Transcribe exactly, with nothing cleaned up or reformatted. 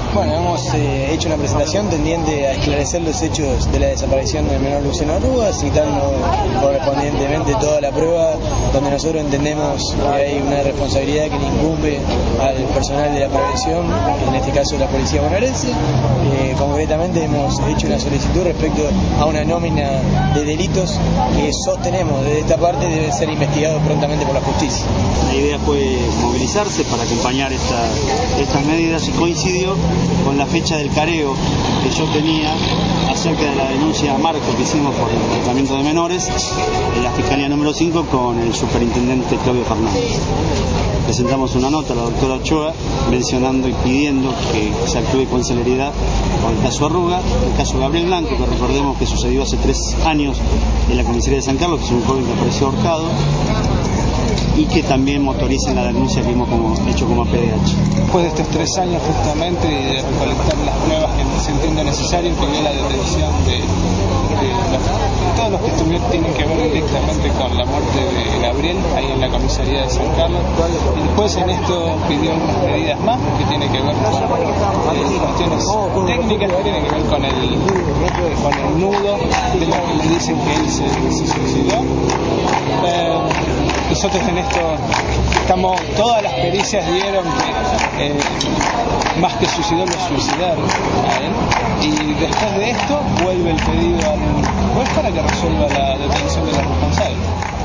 Bueno, hemos eh, hecho una presentación tendiente a esclarecer los hechos de la desaparición del menor Luciano Arruga, citando correspondientemente toda la prueba, donde nosotros entendemos que hay una responsabilidad que le incumbe al personal de la prevención, en este caso la policía bonaerense. Eh, concretamente hemos hecho una solicitud respecto a una nómina de delitos que sostenemos desde esta parte deben ser investigados prontamente por la justicia. La idea fue movilizarse para acompañar esta, estas medidas y coincidió con la fecha del careo que yo tenía acerca de la denuncia a Marco que hicimos por el tratamiento de menores en la Fiscalía número cinco con el superintendente Claudio Fernández. Presentamos una nota a la doctora Ochoa mencionando y pidiendo que se actúe con celeridad con el caso Arruga, el caso Gabriel Blanco, que recordemos que sucedió hace tres años en la comisaría de San Carlos, que es un joven que apareció ahorcado, y que también motoricen la denuncia que hemos como, hecho como P D H. Después de estos tres años justamente y de recolectar las pruebas que se entiende necesario, pidió la detención de, de, los, de todos los que estuvieron, tienen que ver directamente con la muerte de Gabriel ahí en la comisaría de San Carlos, y después en esto pidió unas medidas más que tienen que ver con eh, cuestiones técnicas que tienen que ver con el, con el nudo de lo que le dicen que él se, se suicidó. Eh, nosotros en esto estamos, todas las pericias dieron que eh, más que suicidó lo suicidaron a él, y después de esto vuelve el pedido al juez para que resuelva la detención de los responsables.